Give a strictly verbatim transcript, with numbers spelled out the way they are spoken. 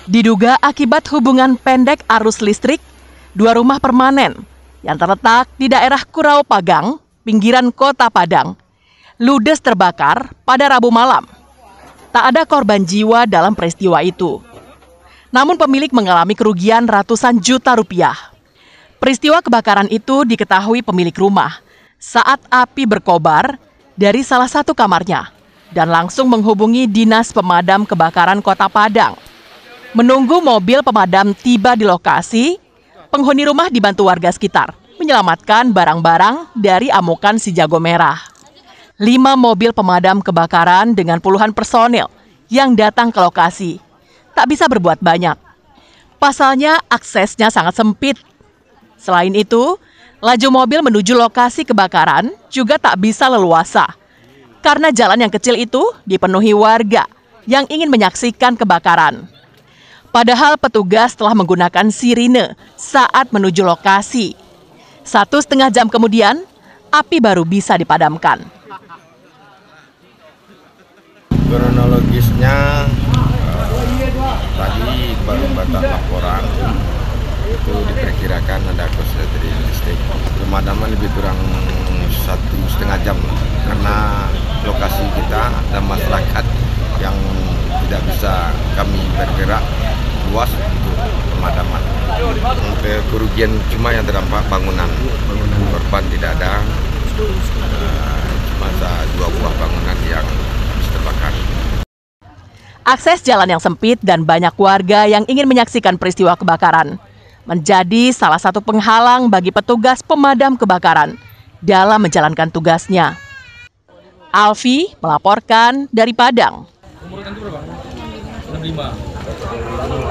Diduga akibat hubungan pendek arus listrik, dua rumah permanen yang terletak di daerah Kurau Pagang, pinggiran Kota Padang, ludes terbakar pada Rabu malam. Tak ada korban jiwa dalam peristiwa itu. Namun pemilik mengalami kerugian ratusan juta rupiah. Peristiwa kebakaran itu diketahui pemilik rumah saat api berkobar dari salah satu kamarnya dan langsung menghubungi Dinas Pemadam Kebakaran Kota Padang. Menunggu mobil pemadam tiba di lokasi, penghuni rumah dibantu warga sekitar menyelamatkan barang-barang dari amukan si jago merah. Lima mobil pemadam kebakaran dengan puluhan personel yang datang ke lokasi tak bisa berbuat banyak. Pasalnya aksesnya sangat sempit. Selain itu, laju mobil menuju lokasi kebakaran juga tak bisa leluasa karena jalan yang kecil itu dipenuhi warga yang ingin menyaksikan kebakaran. Padahal petugas telah menggunakan sirine saat menuju lokasi. Satu setengah jam kemudian, api baru bisa dipadamkan. Kronologisnya, uh, tadi baru batas laporan, itu diperkirakan ada korsleting listrik. Pemadaman lebih kurang satu setengah jam karena lokasi kita dan masyarakat yang tidak bisa kami bergerak luas untuk pemadaman. Untuk kerugian cuma yang terdampak bangunan, korban tidak ada, uh, cuma dua buah bangunan yang terbakar. Akses jalan yang sempit dan banyak warga yang ingin menyaksikan peristiwa kebakaran menjadi salah satu penghalang bagi petugas pemadam kebakaran dalam menjalankan tugasnya. Alfi melaporkan dari Padang. Umur kan itu berapa? enam puluh lima.